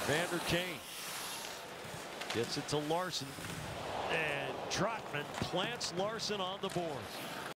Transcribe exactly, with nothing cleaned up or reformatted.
Vander Kane gets it to Larson, and Trotman plants Larson on the board.